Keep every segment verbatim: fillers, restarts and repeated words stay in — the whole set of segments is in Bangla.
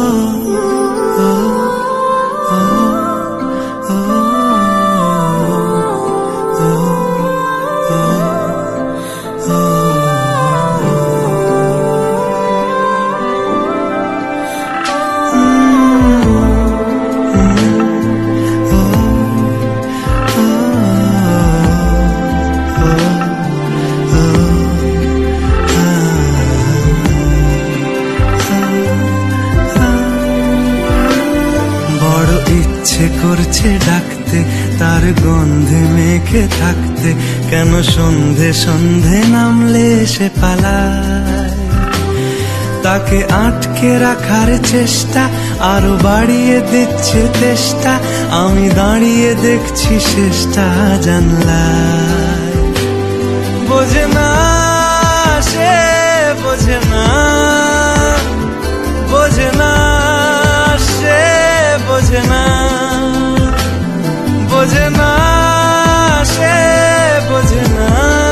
ইচ্ছে করছে ডাকতে, তার গন্ধে মেখে থাকতে, কেন সন্ধে সন্ধে নামলে সে পালায়। তাকে আটকে রাখার চেষ্টা আরো বাড়িয়ে দিচ্ছে তেষ্টা, আমি দাঁড়িয়ে দেখছি শেষটা জানলায়। বোঝে না সে, বোঝে না, বোঝে না সে, বোঝে না, বোঝে না সে, বোঝে না,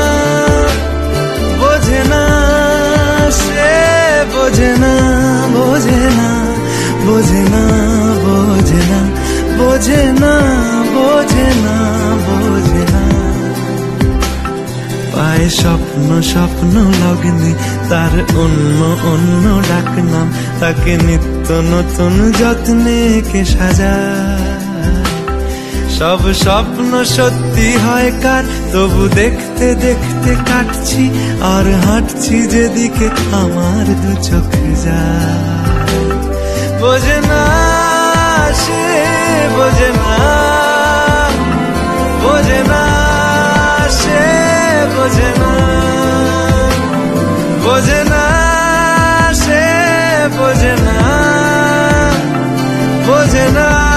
বোঝে না সে, বোঝে না, বোঝে না, বোঝে না, বোঝে না, বোঝে না, বোঝে না, বোঝে না। পায়ে স্বপ্ন স্বপ্ন লগ্নে তার অন্য অন্য ডাকনাম, তাকে নিত্য নতুন যত্নে কে সাজায়। সব স্বপ্ন সত্যি হয় কার, তবু দেখতে দেখতে কাটছি আর হাঁটছি যেদিকে আমার দু চোখ যায়। বোঝে না সে, বোঝে না, বোঝে না সে, বোঝে না, বোঝে না সে, বোঝে না, বোঝে না।